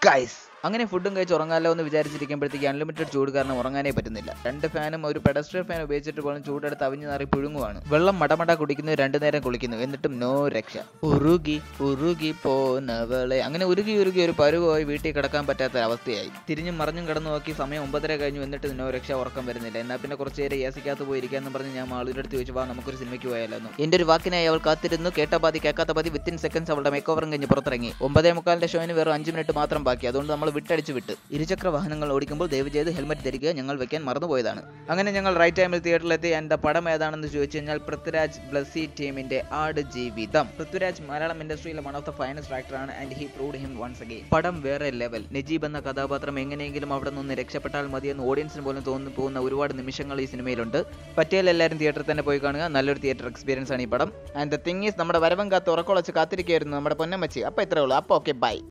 Guys അങ്ങനെ ഫുഡും കഴിച്ച് ഉറങ്ങാമല്ലോ എന്ന് വിചാരിച്ചിരിക്കുമ്പോഴത്തേക്ക് അൺലിമിറ്റഡ് ചൂട് കാരണം ഉറങ്ങാനേ പറ്റുന്നില്ല. 2 ഫാനും ഒരു പെഡസ്ട്രിയൽ ഫാൻ ഉപയോഗിച്ചിട്ട് പോലും ചൂടെടുത്ത് അവിഞ്ഞു നാറി പുഴുങ്ങുവാണ്. വെള്ളം മടമട കുടിക്കുന്നു, 2 നേരം കുളിക്കുന്നു, എന്നിട്ടും നോ രക്ഷ. ഉരുകി പോന്നവളെ അങ്ങനെ ഉരുകി ഒരു പരുവായി വീട്ടിൽ കിടക്കാൻ പറ്റാത്ത അവസ്ഥയായി. തിരിഞ്ഞും മറിഞ്ഞും കിടന്നു നോക്കി സമയം 9:30 കഴിഞ്ഞു, എന്നിട്ട് നോ രക്ഷ, ഉറക്കം വരുന്നില്ല. എന്നാൽ പിന്നെ കുറച്ച് നേരം ഏസിക്കകത്ത് പോയിരിക്കാന്ന് പറഞ്ഞ് ഞാൻ മാളുടെ അടുത്ത് ചോദിച്ചു, വാ നമുക്കൊരു സിനിമയ്ക്ക് പോയാലോ. എന്റെ ഒരു വാക്കിനായി അവൾ കാത്തിരുന്നു. കേട്ട പാതി കേൾക്കാത്ത പാതി വിത്തിൻ സെക്കൻഡ്സ് അവളുടെ മേക്ക് ഓവറും കഴിഞ്ഞ് പുറത്തിറങ്ങി. 9:45 ഷോയിന് വെറും 5 മിനിറ്റ് മാത്രം ബാക്കി. അതുകൊണ്ട് നമ്മൾ വിട്ട് ഇരുചക്ര വാഹനങ്ങൾ ഓടിക്കുമ്പോൾ ദയവ് ചെയ്ത് ഹെൽമെറ്റ് ധരിക്കുക, ഞങ്ങൾ വെക്കാൻ മറന്നുപോയതാണ്. അങ്ങനെ ഞങ്ങൾ റൈറ്റ് ടൈമിൽ തിയേറ്ററിലെത്തി. എൻ്റെ പടം ഏതാണെന്ന് ചോദിച്ചു കഴിഞ്ഞാൽ പൃഥ്വിരാജ് ബ്ലസ്സി ടീമിന്റെ ആട് ജീവിതം. പൃഥ്വിരാജ് മലയാളം ഇൻഡസ്ട്രിയിലെ വൺ ഓഫ് ദ ഫൈനസ്റ്റ് ആക്ടറാണ് and he proved him once again. പടം വേറെ ലെവൽ. നജീബ് എന്ന കഥാപാത്രം എങ്ങനെയെങ്കിലും അവിടെ നിന്ന് രക്ഷപ്പെട്ടാൽ മതിയെന്ന് ഓഡിയൻസിന് പോലും തോന്നി പോകുന്ന ഒരുപാട് നിമിഷങ്ങൾ ഈ സിനിമയിലുണ്ട്. പറ്റിയാൽ എല്ലാവരും തിയേറ്ററിൽ തന്നെ പോയി കാണുക. നല്ലൊരു തിയേറ്റർ എക്സ്പീരിയൻസ് ആണ് ഈ പടം. ആൻഡ് ദ തിങ് ഈസ്, നമ്മുടെ വരവം കാത്ത് ഉറക്കമുളച്ച് കാത്തിരിക്കുകയായിരുന്നു നമ്മുടെ പൊന്നമ്മച്ചി. അപ്പോൾ ഇത്രേ ഉള്ളൂ. അപ്പോൾ ഓക്കെ, ബൈ.